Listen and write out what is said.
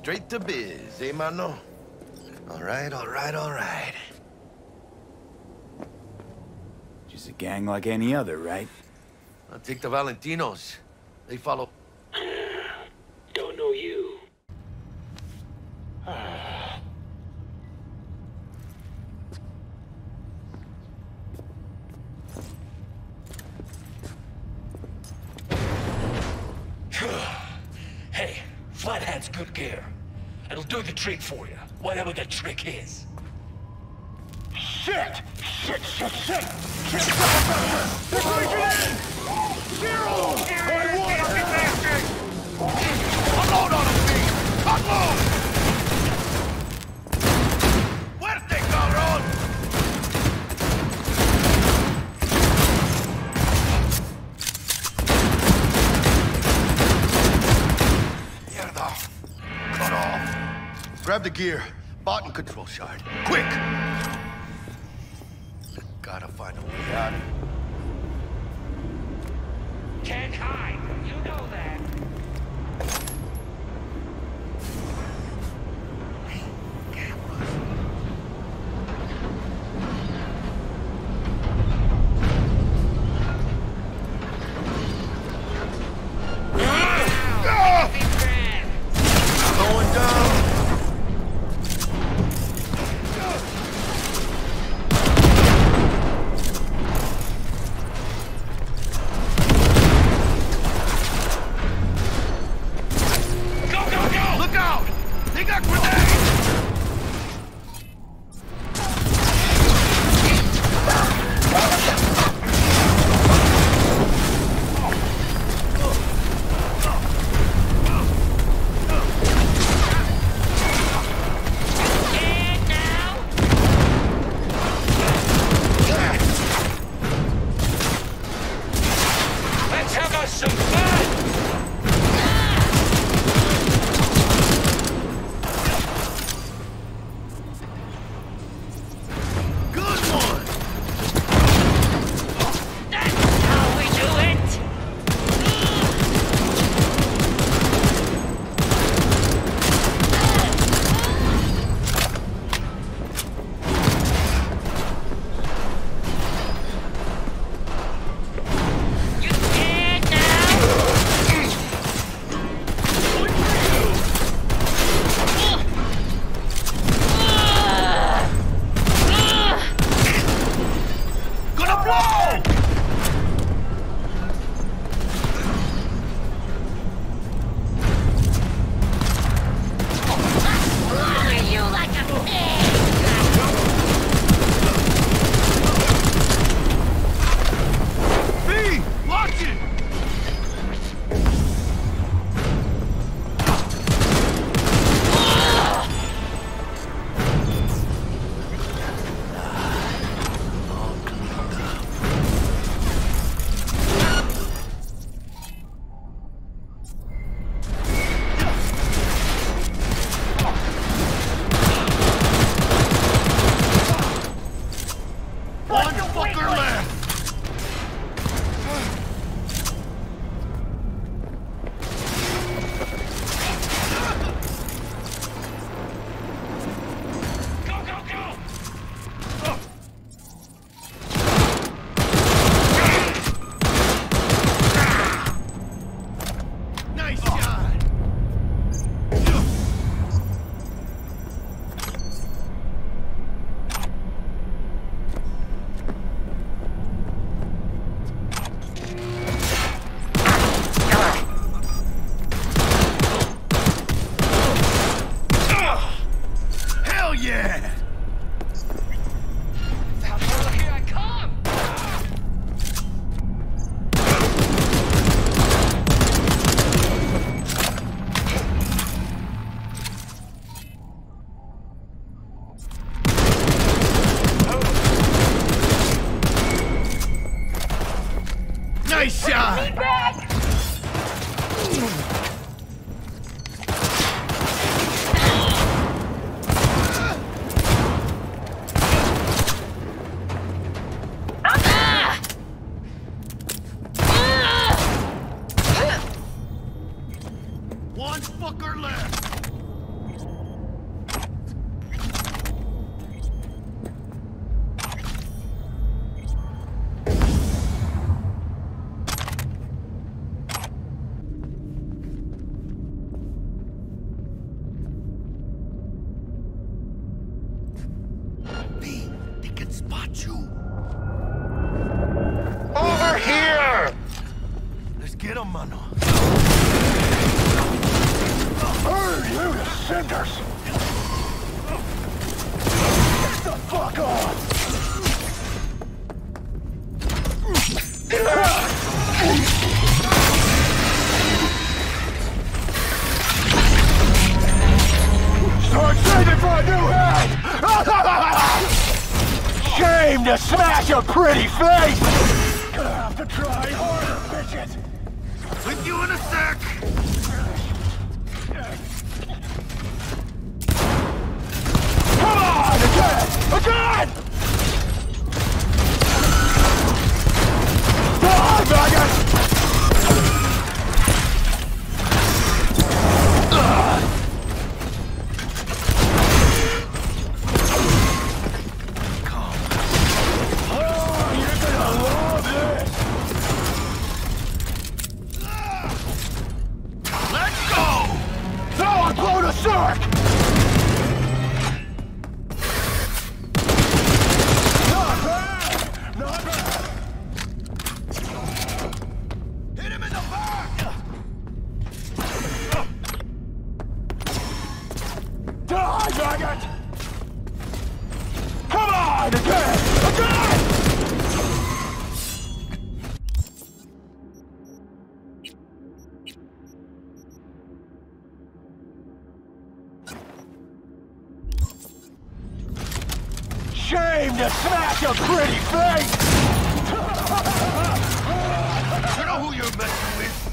Straight to biz, eh, mano? All right, all right, all right. Just a gang like any other, right? I'll take the Valentinos. They follow... Don't know you. Hey, Flathead's good gear. It'll do the trick for you, whatever the trick is. Shit! Shit, shit, shit! Shit! They're breaking in! Zero! Unload on him, Pete! Unload! Fuerte, cabrón! Mierda! Cut off. Grab the gear. Bot control shard. Quick! Gotta find a way out. Can't hide, you know that. Going down. Look out! They got grenades! Let's have us some fun! Good one! That's how we do it! You scared now? Gonna blow! Slaughter you like a pig! B! Watch it! One fucker left! Go, go, go! Nice shot! Hell yeah! Valhalla, here I come! Nice shot! One fucker left! to smash a pretty face! Gonna have to try harder, bitches! With you in a sec! Come on! Again! Again! Die, maggot! Come on, again! Again! Shame to smash a pretty face! You know who you're messing with?